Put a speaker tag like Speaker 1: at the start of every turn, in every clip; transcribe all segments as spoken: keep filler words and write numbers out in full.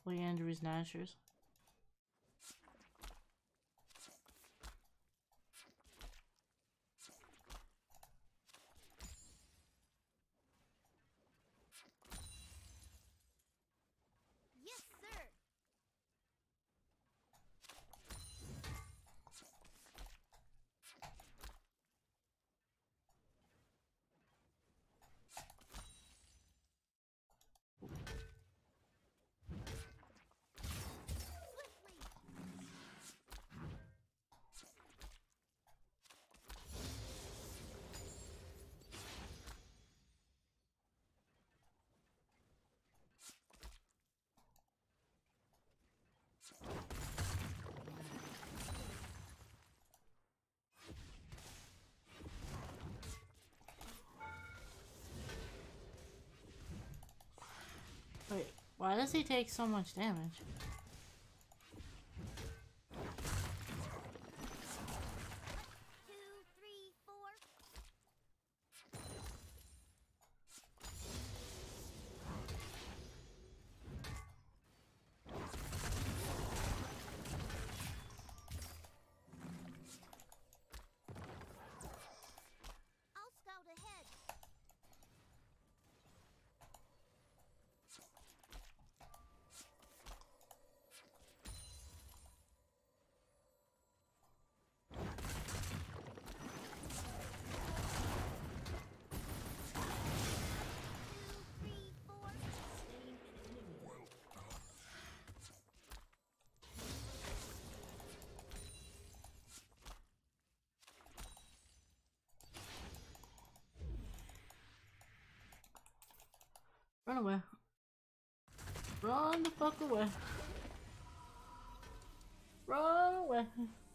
Speaker 1: Leandre's Nashers.
Speaker 2: Yes, sir.
Speaker 1: Wait, why does he take so much damage?
Speaker 2: Two, three, four. I'll scout ahead. Two, three, four.
Speaker 1: Run away. Run the fuck away. Run away.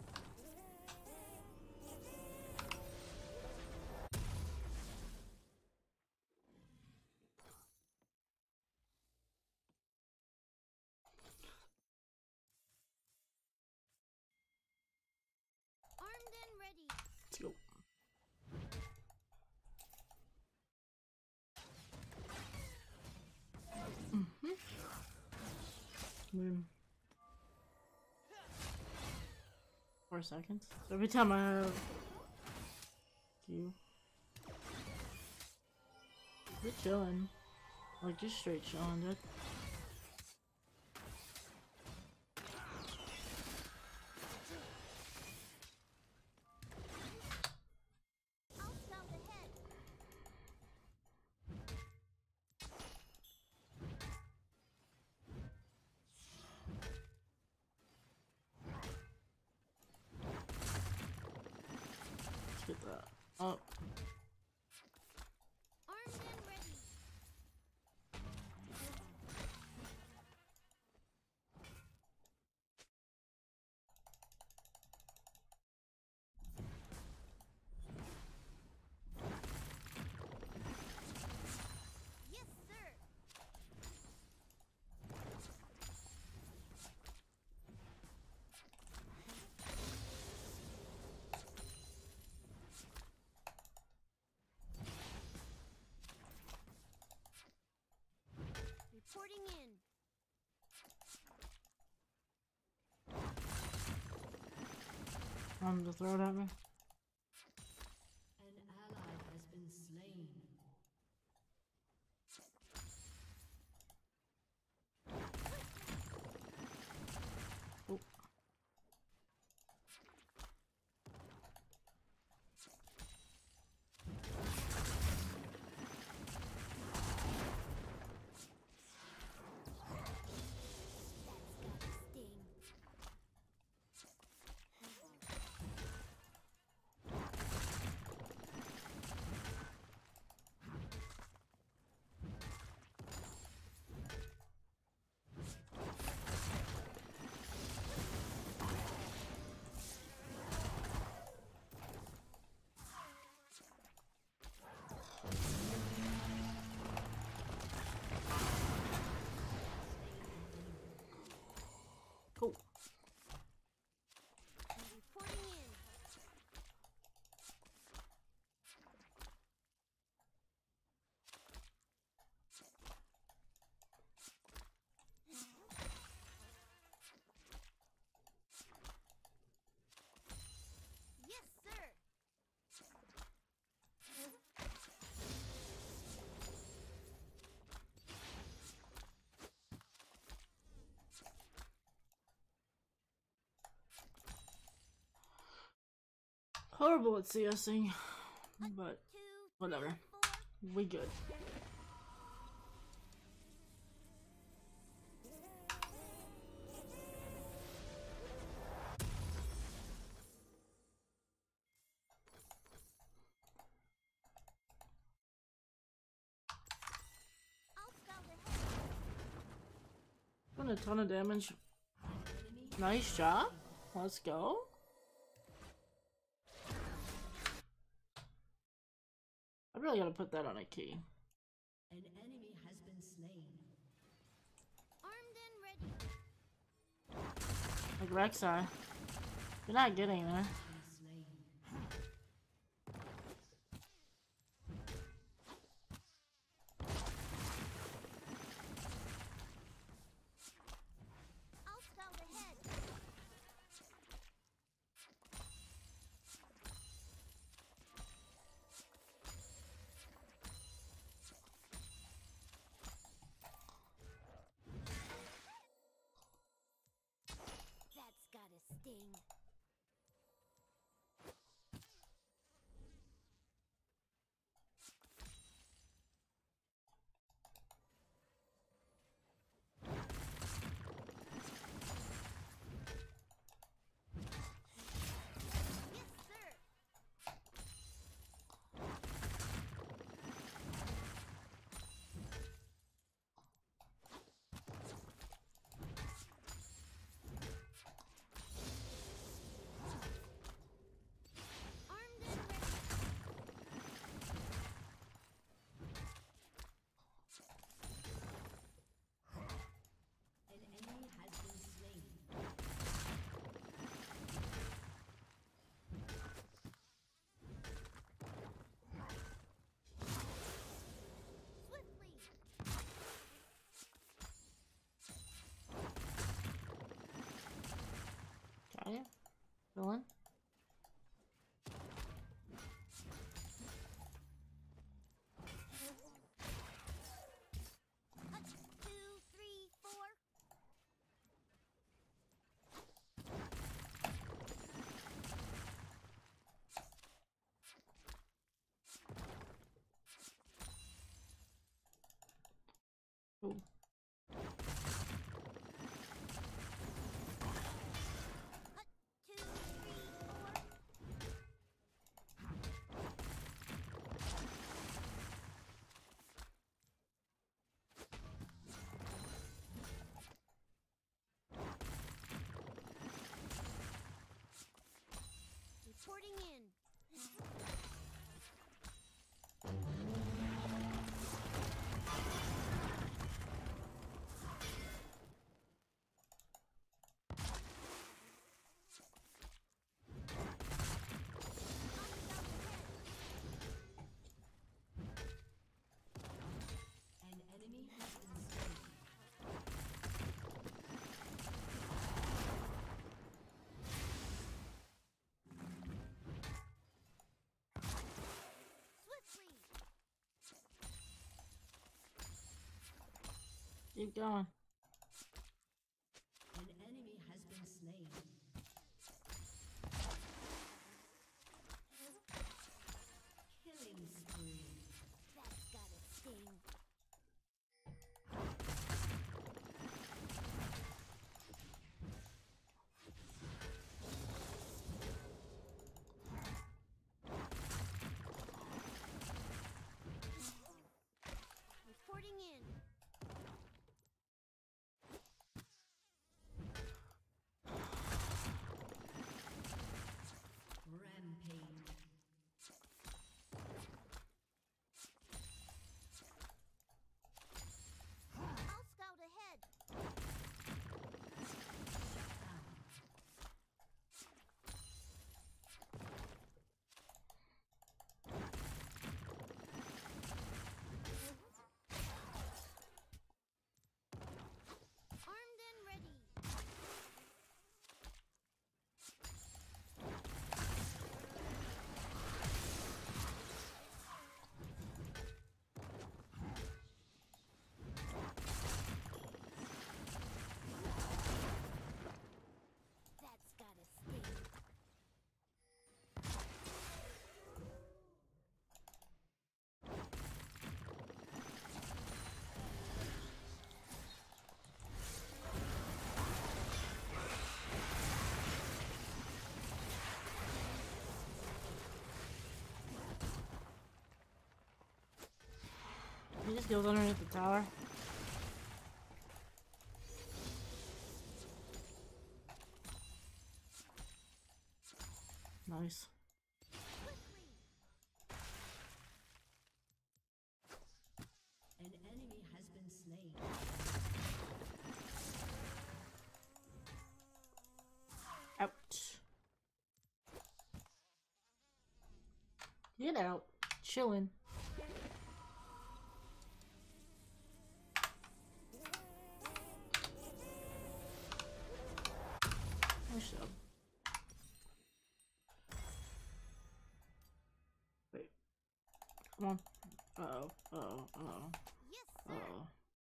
Speaker 2: Armed and ready.
Speaker 1: Let's go. Mm-hmm. Win. Four seconds. So every time I have you, we're chilling. Like just straight chilling, dude.
Speaker 2: I'll scout ahead.
Speaker 1: Let's get that. Oh,
Speaker 2: Armed and ready. Yes, sir. Reporting in.
Speaker 1: um, to throw it at me.
Speaker 3: An ally has been slain.
Speaker 1: Oh.
Speaker 2: Sting.
Speaker 1: horrible at CSing, but
Speaker 2: Two,
Speaker 1: whatever.
Speaker 2: four.
Speaker 1: We good.
Speaker 2: I'll scout ahead.
Speaker 1: Doing a ton of damage. Nice job. Let's go. I really gotta put that on a key.
Speaker 3: An enemy has been slain.
Speaker 2: Armed and ready.
Speaker 1: Like Rek'Sai. You're not getting there.
Speaker 3: Been slain.
Speaker 2: I'll scout ahead. That's gotta sting. Yes, sir. Armed and ready.
Speaker 3: An enemy has been slain.
Speaker 2: Swiftly.
Speaker 1: Got ya. Villain.
Speaker 2: A two, three, four.
Speaker 1: Ooh.
Speaker 2: Two, three, four. Reporting in.
Speaker 3: An enemy has been slain.
Speaker 2: Swiftly.
Speaker 1: Keep going.
Speaker 3: An enemy has been slain. Killing spree.
Speaker 2: That's gotta sting. Reporting in.
Speaker 1: just goes underneath the tower. Nice.
Speaker 3: An enemy has been slain.
Speaker 1: Ouch. Get out. Chillin'. Nice job. Wait. Come on. Uh oh. Uh oh. Uh oh.
Speaker 2: Yes,
Speaker 1: Uh
Speaker 2: sir.
Speaker 1: oh.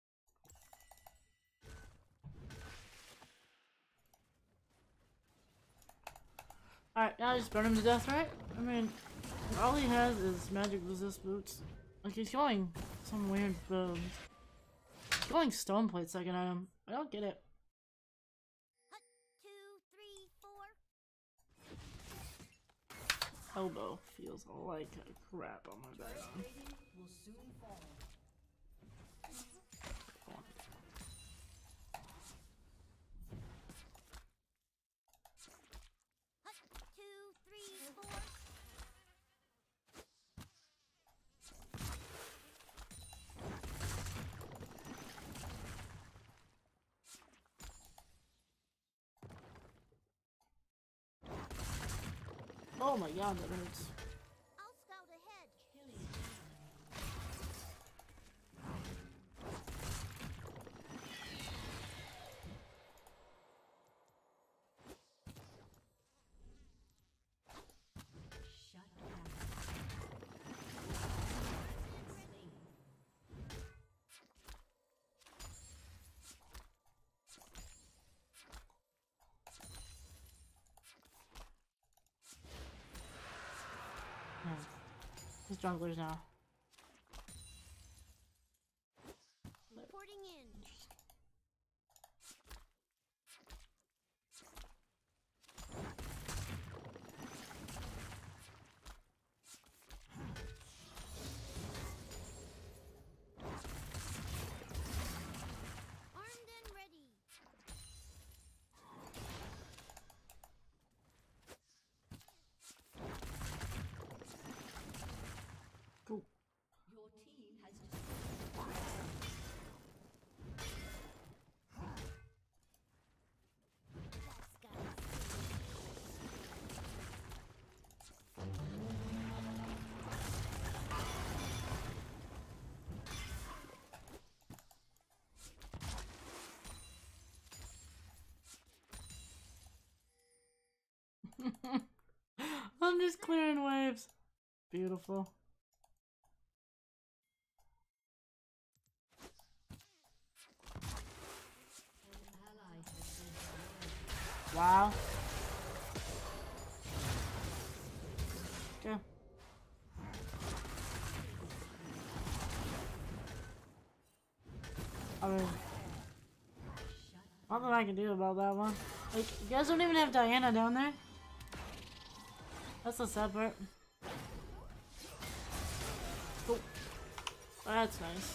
Speaker 1: Alright, now I just burn him to death, right? I mean, all he has is magic resist boots. Like, he's going some weird build. He's going stone plate second item. I don't get it.
Speaker 2: Hut, two, three, four.
Speaker 1: Elbow feels like a crap on my back.
Speaker 3: Rating will soon fall.
Speaker 2: Hut, two, three, four.
Speaker 1: Oh my god, that hurts.
Speaker 2: I'll scout ahead.
Speaker 3: Killing. Shut down. Slain.
Speaker 1: Yeah. He's junglers now.
Speaker 2: Reporting in. Armed and ready.
Speaker 1: Cool.
Speaker 3: Your team has
Speaker 2: That's got it.
Speaker 1: I'm just clearing waves. Beautiful.
Speaker 3: an ally has been slain.
Speaker 1: Wow. Okay. I mean, nothing I can do about that one. Like, you guys don't even have Diana down there. That's the sad part. Oh, that's nice.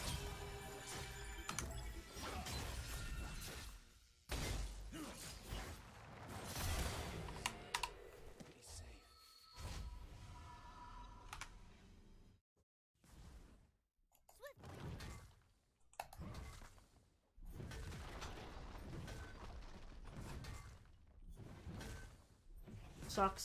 Speaker 1: Sucks.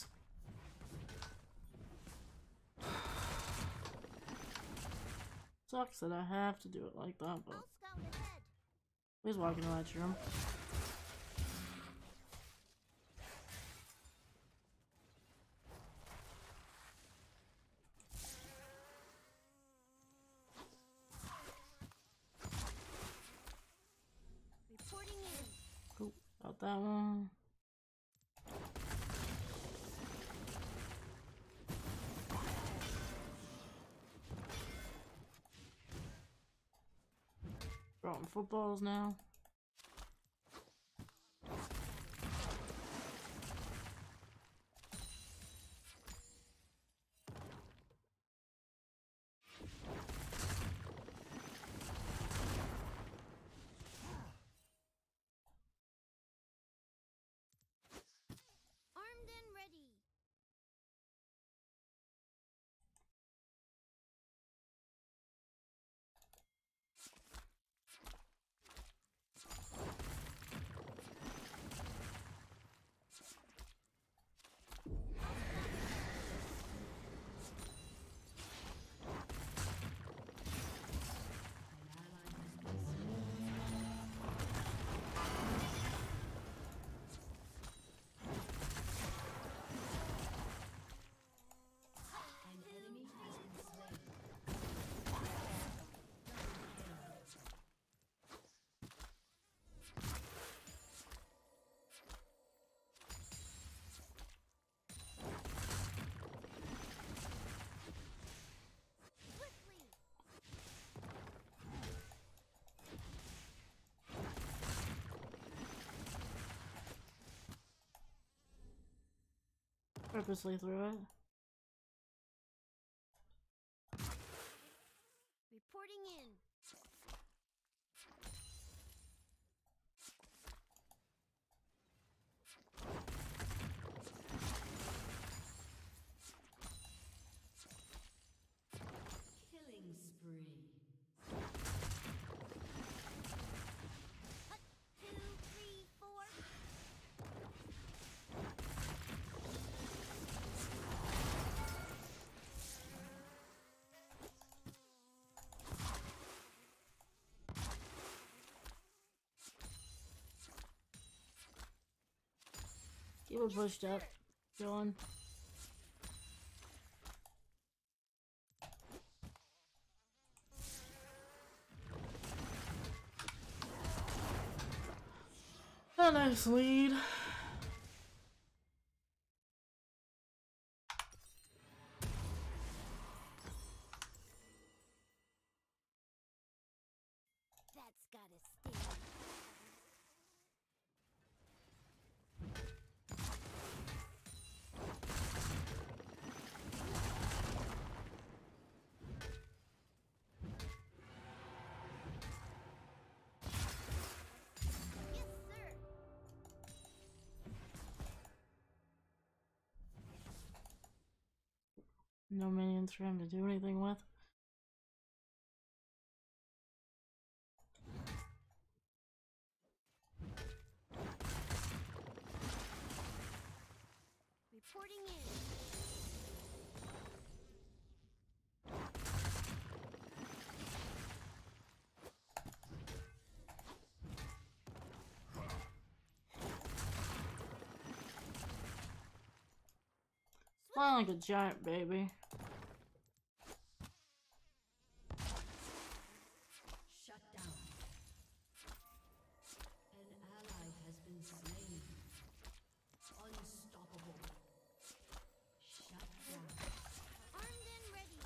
Speaker 1: Sucks that I have to do it like that, but
Speaker 2: I'll scout ahead.
Speaker 1: please walk into that room.
Speaker 2: Reporting in.
Speaker 1: Cool. Got that one. Throwing footballs now. purposely threw it.
Speaker 2: Reporting in.
Speaker 3: Killing spree.
Speaker 2: Hut, two, three, four.
Speaker 1: Keep it pushed up. Go on. A nice lead.
Speaker 2: That's gotta sting. Yes, sir.
Speaker 1: No minions for him to do anything with.
Speaker 2: Reporting in.
Speaker 1: Fly like a giant baby.
Speaker 3: Shut down. An ally has been slain. Unstoppable. Shut down.
Speaker 2: Armed and ready.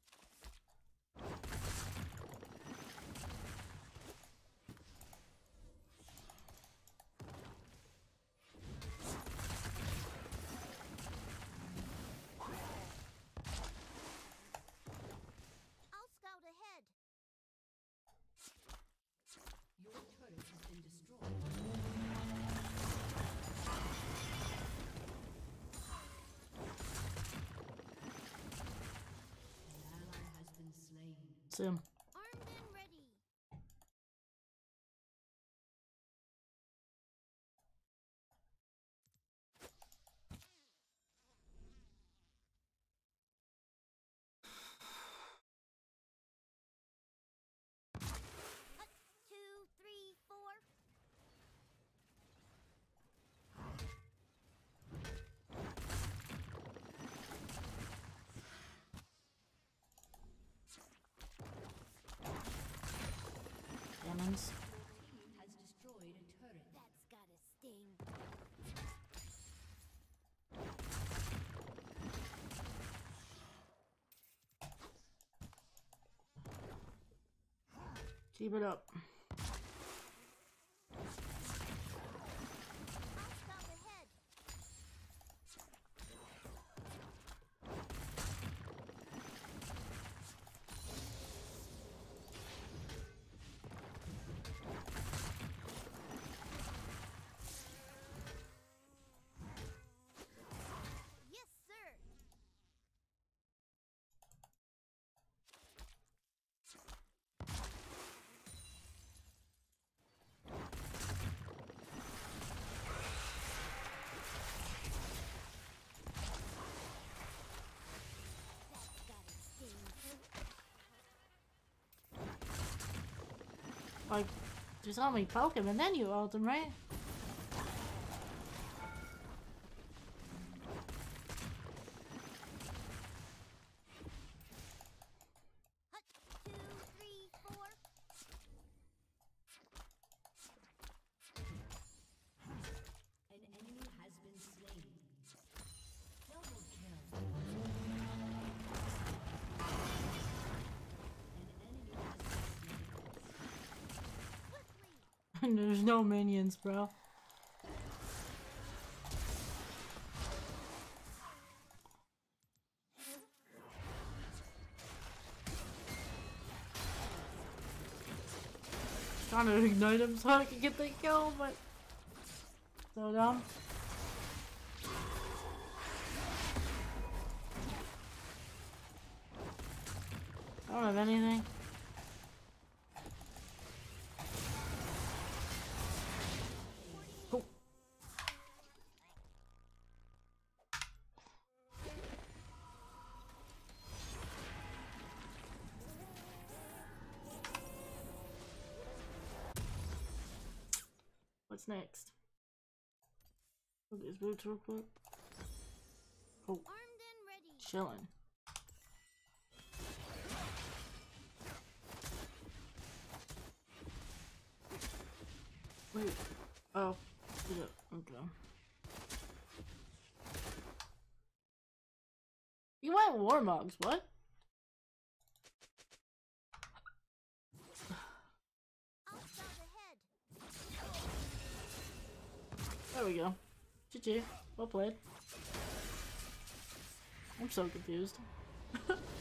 Speaker 2: I'll scout ahead.
Speaker 3: Your turret has been destroyed. An ally has been slain.
Speaker 1: See him.
Speaker 2: Armed and ready. Hut, two, three, four.
Speaker 1: Cannons.
Speaker 3: Your team has destroyed a turret.
Speaker 2: That's gotta sting.
Speaker 1: Keep it up.
Speaker 2: I'll scout ahead. Yes, sir. That's gotta sting.
Speaker 1: Like, you saw me poke him and then you ult him, right?
Speaker 2: Hut, two, three, four.
Speaker 3: An enemy has been slain. Double kill. An enemy has been slain.
Speaker 2: Swiftly.
Speaker 1: There's no minions, bro. trying to ignite him so I can get the kill, but so dumb. I don't have anything. Cool. What's next? Look at his boots real quick. Cool.
Speaker 2: Armed and ready.
Speaker 1: Chilling. Wait. Oh. Yeah. Okay. You went war mugs, what?
Speaker 2: I'll start ahead.
Speaker 1: There we go. G G. Well played. I'm so confused.